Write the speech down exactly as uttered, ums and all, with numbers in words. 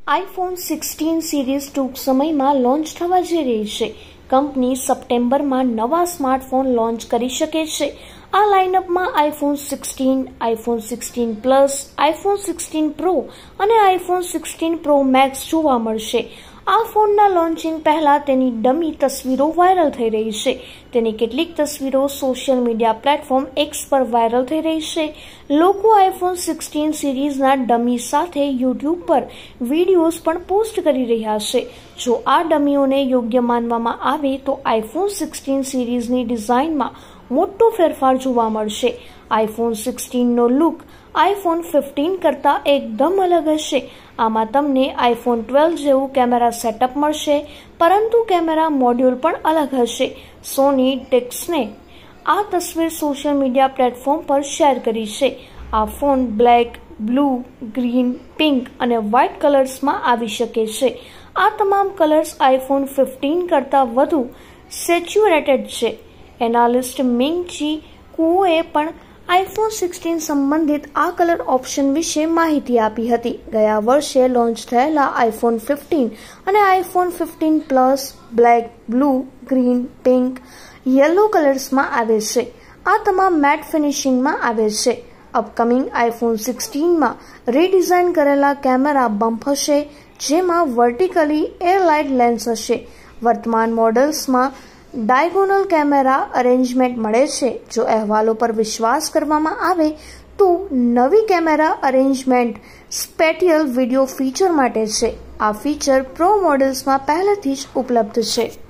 IPhone sixteen series ટૂંક સમયમાં launch થવા જઈ રહી છે. કંપની સપ્ટેમ્બરમાં નવા સ્માર્ટફોન લોન્ચ કરી શકે છે. આ લાઇનઅપમાં iPhone sixteen, iPhone sixteen plus, iPhone sixteen pro અને આઈફોન સિક્સટીન પ્રો મેક્સ જોવા મળશે. આ ફોનના લોન્ચિંગ પહેલા તેની ડમી તસવીરો વાયરલ થઈ રહી છે. તેની કેટલીક તસવીરો સોશિયલ મીડિયા પ્લેટફોર્મ એક્સ પર વાયરલ થઈ રહી છે. લોકો આઈફોન સિક્સટીન સિરીઝના ડમી સાથે યુટ્યુબ પર વિડીયોઝ પણ પોસ્ટ કરી રહ્યા છે. જો આ ડમીઓને યોગ્ય માનવામાં આવે તો આઈફોન સિક્સટીન સિરીઝની ડિઝાઇનમાં મોટો ફેરફાર જોવા મળશે. આઈફોન સિક્સટીનનો લુક આઈફોન ફિફ્ટીન કરતાં એકદમ અલગ હશે. આમાં તમને આઈફોન ટ્વેલ્વ જેવું કેમેરા સેટઅપ મળશે, પરંતુ કેમેરા મોડ્યુલ પણ અલગ હશે. સોની ટેક્સને આ તસવીર સોશિયલ મીડિયા પ્લેટફોર્મ પર શેર કરી છે. આ phone black, blue, green, pink અને વ્હાઇટ કલર્સમાં આવી શકે છે. આ તમામ કલર્સ આઈફોન ફિફ્ટીન કરતાં વધુ સેચ્યુરેટેડ છે. એનાલિસ્ટ મિંગ ચી કુઓએ પણ આઈફોન સિક્સટીન સંબંધિત આ કલર ઓપ્શન વિશે માહિતી આપી હતી. ગયા વર્ષે લોન્ચ થયેલા આઈફોન ફિફ્ટીન અને iPhone fifteen plus black, blue, green, pink, yellow કલર્સમાં આવે છે. આ તમામ મેટ ફિનિશિંગમાં આવે છે. અપકમિંગ આઈફોન સિક્સટીનમાં રીડિઝાઇન કરેલા કેમેરા બમ્પ હશે, જેમાં વર્ટિકલી એરલાઇટ લેન્સ હશે. વર્તમાન મોડલ્સમાં ડાયગોનલ કેમેરા અરેન્જમેન્ટ મળે છે. જો અહેવાલો પર વિશ્વાસ કરવામાં આવે તો નવી camera arrangement spatial video feature માટે છે. આ ફીચર પ્રો મોડલ્સમાં પહેલેથી જ ઉપલબ્ધ છે.